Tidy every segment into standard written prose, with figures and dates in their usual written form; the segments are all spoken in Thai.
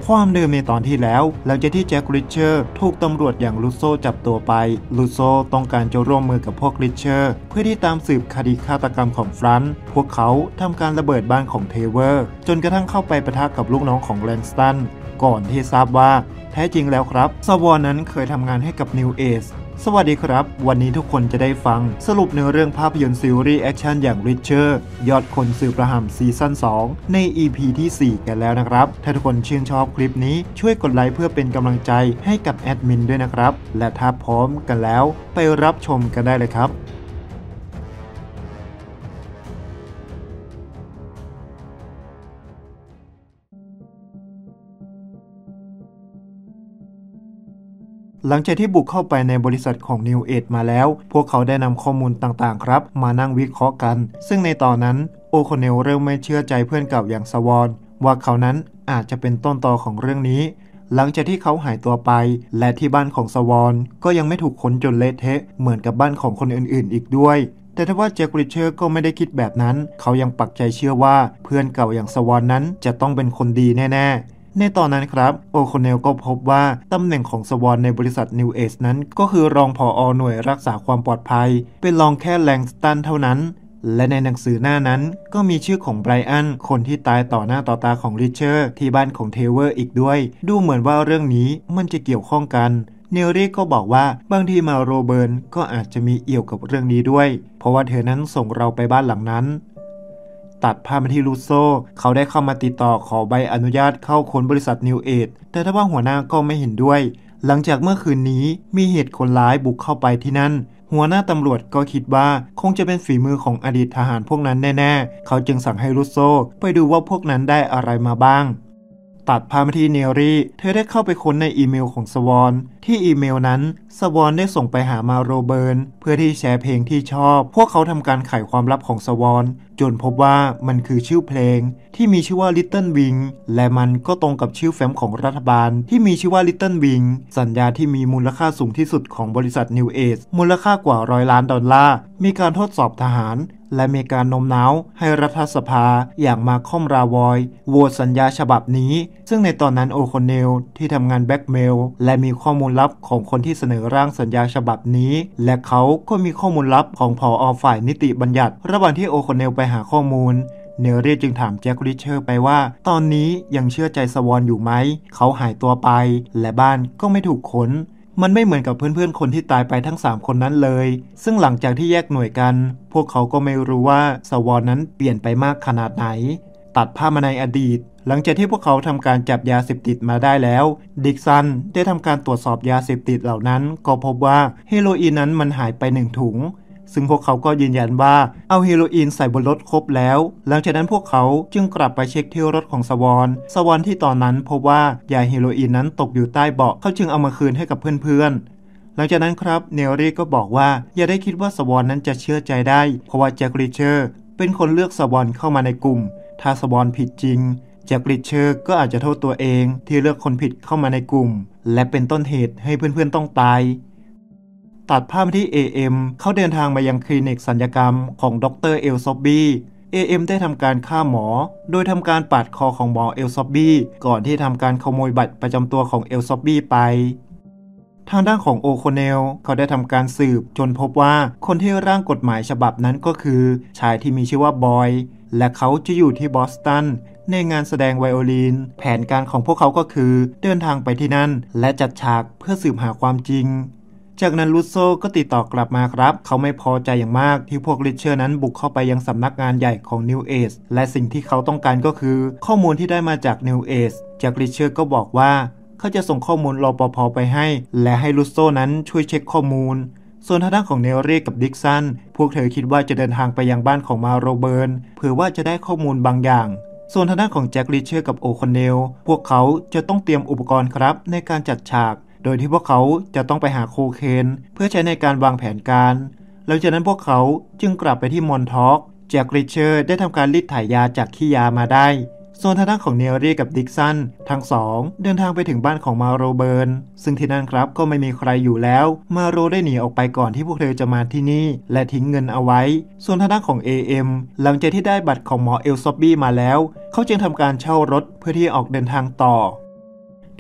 ความเดิมในตอนที่แล้วหลังจากที่แจ็คริชเชอร์ถูกตำรวจอย่างลูโซจับตัวไปลูโซต้องการจะร่วมมือกับพวกริชเชอร์เพื่อที่ตามสืบคดีฆาตกรรมของฟรันต์พวกเขาทำการระเบิดบ้านของเทเวอร์จนกระทั่งเข้าไปปะทะกับลูกน้องของแลงสตันก่อนที่ทราบว่าแท้จริงแล้วครับสวอนนั้นเคยทำงานให้กับนิวเอจสวัสดีครับวันนี้ทุกคนจะได้ฟังสรุปเนื้อเรื่องภาพยนตร์ซีรีส์แอคชั่นอย่างริชเชอร์ยอดคนสืบระห่ำซีซั่น2ใน EP ที่ 4 กันแล้วนะครับถ้าทุกคนชื่นชอบคลิปนี้ช่วยกดไลค์เพื่อเป็นกำลังใจให้กับแอดมินด้วยนะครับและถ้าพร้อมกันแล้วไปรับชมกันได้เลยครับหลังจากที่บุกเข้าไปในบริษัทของ New Age มาแล้วพวกเขาได้นำข้อมูลต่างๆครับมานั่งวิเคราะห์กันซึ่งในตอนนั้นโอโคเนลเริ่มไม่เชื่อใจเพื่อนเก่าอย่างสวอนว่าเขานั้นอาจจะเป็นต้นตอของเรื่องนี้หลังจากที่เขาหายตัวไปและที่บ้านของสวอนก็ยังไม่ถูกค้นจนเละเทะเหมือนกับบ้านของคนอื่นๆอีกด้วยแต่ทว่าแจ็คริชเชอร์ก็ไม่ได้คิดแบบนั้นเขายังปักใจเชื่อว่าเพื่อนเก่าอย่างสวอนนั้นจะต้องเป็นคนดีแน่ๆในตอนนั้นครับโอโคเนลก็พบว่าตำแหน่งของสวอนในบริษัท New Age นั้นก็คือรองผอ.หน่วยรักษาความปลอดภัยเป็นรองแค่แลงสตันเท่านั้นและในหนังสือหน้านั้นก็มีชื่อของไบรอันคนที่ตายต่อหน้าต่อตาของริชเชอร์ที่บ้านของเทเวอร์อีกด้วยดูเหมือนว่าเรื่องนี้มันจะเกี่ยวข้องกันเนลลี่ก็บอกว่าบางทีมาโรเบิร์นก็อาจจะมีเอี่ยวกับเรื่องนี้ด้วยเพราะว่าเธอนั้นส่งเราไปบ้านหลังนั้นตัดภาพมาที่ลูโซเขาได้เข้ามาติดต่อขอใบอนุญาตเข้าค้นบริษัท New Age แต่ทว่าหัวหน้าก็ไม่เห็นด้วยหลังจากเมื่อคืนนี้มีเหตุคนร้ายบุกเข้าไปที่นั่นหัวหน้าตำรวจก็คิดว่าคงจะเป็นฝีมือของอดีตทหารพวกนั้นแน่ๆเขาจึงสั่งให้ลูโซไปดูว่าพวกนั้นได้อะไรมาบ้างตัดภาพมาที่เนลลี่เธอได้เข้าไปค้นในอีเมลของสวอนที่อีเมลนั้นสวอนได้ส่งไปหามาโรเบิร์นเพื่อที่แชร์เพลงที่ชอบพวกเขาทำการไขความลับของสวอนจนพบว่ามันคือชื่อเพลงที่มีชื่อว่า Little Wing และมันก็ตรงกับชื่อแฟ้มของรัฐบาลที่มีชื่อว่า Little Wing สัญญาที่มีมูลค่าสูงที่สุดของบริษัท New Age มูลค่ากว่า$100 ล้านมีการทดสอบทหารและมีการโน้มน้าวให้รัฐสภาอย่างมาคอมราวอยโหวตสัญญาฉบับนี้ซึ่งในตอนนั้นโอโคเนลที่ทำงานแบล็กเมลและมีข้อมูลลับของคนที่เสนอร่างสัญญาฉบับนี้และเขาก็มีข้อมูลลับของผอ.ฝ่ายนิติบัญญัติระหว่างที่โอโคเนลไปหาข้อมูลเนลลี่จึงถามแจ็คริชเชอร์ไปว่าตอนนี้ยังเชื่อใจสวอนอยู่ไหมเขาหายตัวไปและบ้านก็ไม่ถูกค้นมันไม่เหมือนกับเพื่อนๆคนที่ตายไปทั้ง3คนนั้นเลยซึ่งหลังจากที่แยกหน่วยกันพวกเขาก็ไม่รู้ว่าสวอนนั้นเปลี่ยนไปมากขนาดไหนตัดภาพมาในอดีตหลังจากที่พวกเขาทำการจับยาเสพติดมาได้แล้วดิกสันได้ทำการตรวจสอบยาเสพติดเหล่านั้นก็พบว่าเฮโรอีนนั้นมันหายไป1 ถุงซึ่งพวกเขาก็ยืนยันว่าเอาเฮโรอีนใส่บนรถครบแล้วหลังจากนั้นพวกเขาจึงกลับไปเช็คที่รถของสวอนที่ตอนนั้นพบว่ายาเฮโรอีนนั้นตกอยู่ใต้เบาะเขาจึงเอามาคืนให้กับเพื่อนๆหลังจากนั้นครับเนลลี่ก็บอกว่าอย่าได้คิดว่าสวอนนั้นจะเชื่อใจได้เพราะว่าแจ็คริชเชอร์เป็นคนเลือกสวอนเข้ามาในกลุ่มถ้าสวอนผิดจริงแจ็คริชเชอร์ก็อาจจะโทษตัวเองที่เลือกคนผิดเข้ามาในกลุ่มและเป็นต้นเหตุให้เพื่อนๆต้องตายตัดภาพที่ AM เขาเดินทางมายังคลินิกศัลยกรรมของดร.เอลซอบบี้ AM ได้ทำการฆ่าหมอโดยทำการปาดคอของหมอเอลซอบบี้ก่อนที่ทำการขโมยบัตรประจำตัวของเอลซอบบี้ไปทางด้านของโอโคเนลเขาได้ทำการสืบจนพบว่าคนที่ร่างกฎหมายฉบับนั้นก็คือชายที่มีชื่อว่าบอยและเขาจะอยู่ที่บอสตันในงานแสดงไวโอลินแผนการของพวกเขาก็คือเดินทางไปที่นั่นและจัดฉากเพื่อสืบหาความจริงจากนั้นลูโซก็ติดต่อกลับมาครับเขาไม่พอใจอย่างมากที่พวกริชเชอร์นั้นบุกเข้าไปยังสำนักงานใหญ่ของ New Age และสิ่งที่เขาต้องการก็คือข้อมูลที่ได้มาจาก New Age จากริชเชอร์ก็บอกว่าเขาจะส่งข้อมูลรปภ.ไปให้และให้ลูโซนั้นช่วยเช็คข้อมูลส่วนทางด้านของเนลลี่กับดิกสันพวกเธอคิดว่าจะเดินทางไปยังบ้านของมาโรเบิร์นเผื่อว่าจะได้ข้อมูลบางอย่างส่วนทางด้านของแจ็คริชเชอร์กับโอโคเนลพวกเขาจะต้องเตรียมอุปกรณ์ครับในการจัดฉากโดยที่พวกเขาจะต้องไปหาโคเคนเพื่อใช้ในการวางแผนการหลังจากนั้นพวกเขาจึงกลับไปที่มอนทอกแจ็คริชเชอร์ได้ทำการรีดถ่ายยาจากขี้ยามาได้ส่วนทางด้านของเนลลี่กับดิกสันทั้งสองเดินทางไปถึงบ้านของมาโรเบิร์นซึ่งที่นั่นครับก็ไม่มีใครอยู่แล้วมาโรได้หนีออกไปก่อนที่พวกเธอจะมาที่นี่และทิ้งเงินเอาไว้ส่วนทางด้านของ AM หลังจากที่ได้บัตรของหมอเอลซอบบี้มาแล้วเขาจึงทำการเช่ารถเพื่อที่ออกเดินทางต่อ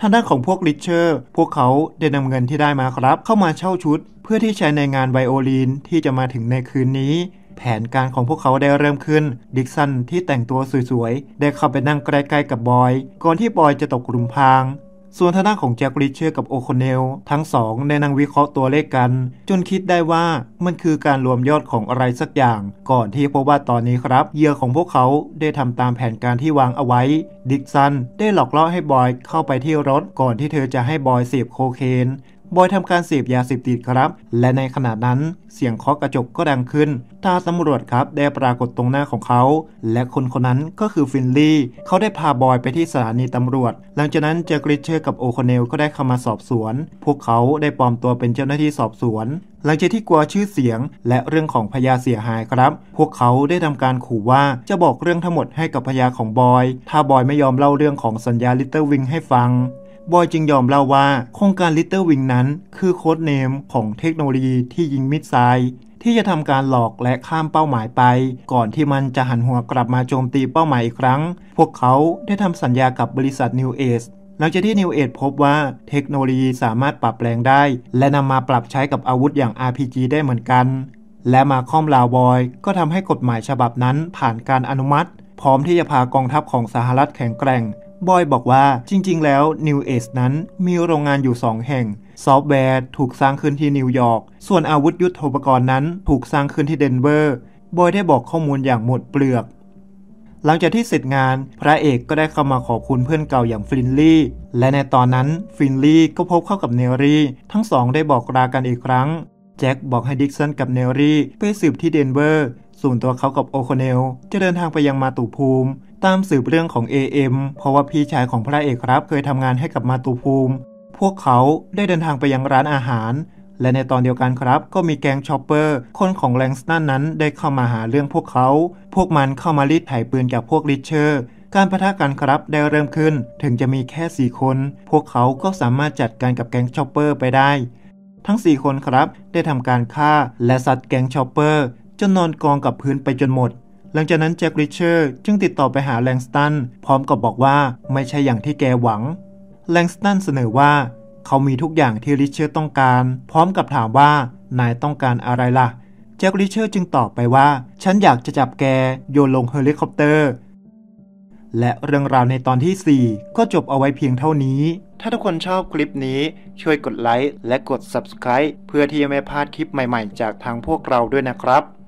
ทางด้านของพวกริชเชอร์พวกเขาได้นำเงินที่ได้มาครับเข้ามาเช่าชุดเพื่อที่ใช้ในงานไวโอลินที่จะมาถึงในคืนนี้แผนการของพวกเขาได้เริ่มขึ้นดิกสันที่แต่งตัวสวยๆได้เข้าไปนั่งใกล้ๆกับบอยก่อนที่บอยจะตกหลุมพรางส่วนทางด้านของแจ็คริชเชอร์กับโอโคเนลทั้งสองได้นั่งวิเคราะห์ตัวเลขกันจนคิดได้ว่ามันคือการรวมยอดของอะไรสักอย่างก่อนที่พบว่าตอนนี้ครับเหยื่อของพวกเขาได้ทำตามแผนการที่วางเอาไว้ดิกสันได้หลอกล่อให้บอยเข้าไปที่รถก่อนที่เธอจะให้บอยเสพโคเคนบอยทำการเสพยาเสพติดครับและในขณะนั้นเสียงเคาะกระจกก็ดังขึ้นตาตำรวจครับได้ปรากฏตรงหน้าของเขาและคนคนนั้นก็คือฟินลี่เขาได้พาบอยไปที่สถานีตำรวจหลังจากนั้นเจอกริชเชอร์กับโอโคเนลก็ได้เข้ามาสอบสวนพวกเขาได้ปลอมตัวเป็นเจ้าหน้าที่สอบสวนหลังจากที่กลัวชื่อเสียงและเรื่องของพยานเสียหายครับพวกเขาได้ทำการขู่ว่าจะบอกเรื่องทั้งหมดให้กับพยานของบอยถ้าบอยไม่ยอมเล่าเรื่องของสัญญาลิตเติ้ลวิงให้ฟังบอยจึงยอมเล่าว่าโครงการ Little Wing นั้นคือโค้ดเนมของเทคโนโลยีที่ยิงมิสไซล์ที่จะทำการหลอกและข้ามเป้าหมายไปก่อนที่มันจะหันหัวกลับมาโจมตีเป้าหมายอีกครั้งพวกเขาได้ทำสัญญากับบริษัท New Age หลังจากที่ New Age พบว่าเทคโนโลยีสามารถปรับแปลงได้และนำมาปรับใช้กับอาวุธอย่าง RPG ได้เหมือนกันและมาคอมลาวบอยก็ทำให้กฎหมายฉบับนั้นผ่านการอนุมัติพร้อมที่จะพากองทัพของสหรัฐแข็งแกร่งบอยบอกว่าจริงๆแล้ว New Age นั้นมีโรงงานอยู่2แห่งซอฟต์แวร์ถูกสร้างขึ้นที่นิวยอร์กส่วนอาวุธยุทโธปกรณ์นั้นถูกสร้างขึ้นที่เดนเวอร์บอยได้บอกข้อมูลอย่างหมดเปลือกหลังจากที่เสร็จงานพระเอกก็ได้เข้ามาขอบคุณเพื่อนเก่าอย่างฟินลี่และในตอนนั้นฟินลี่ก็พบเข้ากับเนลลี่ทั้งสองได้บอกลากันอีกครั้งแจ็คบอกให้ดิกสันกับเนลลี่ไปสืบที่เดนเวอร์ส่วนตัวเขากับโอโคเนลจะเดินทางไปยังมาตุภูมิตามสืบเรื่องของ AM เพราะว่าพี่ชายของพระเอกครับเคยทำงานให้กับมาตุภูมิพวกเขาได้เดินทางไปยังร้านอาหารและในตอนเดียวกันครับก็มีแก๊งชอปเปอร์คนของแลงสตันนั้นได้เข้ามาหาเรื่องพวกเขาพวกมันเข้ามารีดไถปืนจากพวกริชเชอร์การปะทะกันครับได้เริ่มขึ้นถึงจะมีแค่4คนพวกเขาก็สามารถจัดการกับแก๊งชอปเปอร์ไปได้ทั้ง4คนครับได้ทำการฆ่าและซัดแก๊งชอปเปอร์จนนอนกองกับพื้นไปจนหมดหลังจากนั้นแจ็คริชเชอร์จึงติดต่อไปหาแลงสตันพร้อมกับบอกว่าไม่ใช่อย่างที่แกหวังแลงสตันเสนอว่าเขามีทุกอย่างที่ริชเชอร์ต้องการพร้อมกับถามว่านายต้องการอะไรล่ะแจ็คริชเชอร์จึงตอบไปว่าฉันอยากจะจับแกโยนลงเฮลิคอปเตอร์และเรื่องราวในตอนที่4ก็จบเอาไว้เพียงเท่านี้ถ้าทุกคนชอบคลิปนี้ช่วยกดไลค์และกด Subscribe เพื่อที่จะไม่พลาดคลิปใหม่ๆจากทางพวกเราด้วยนะครับ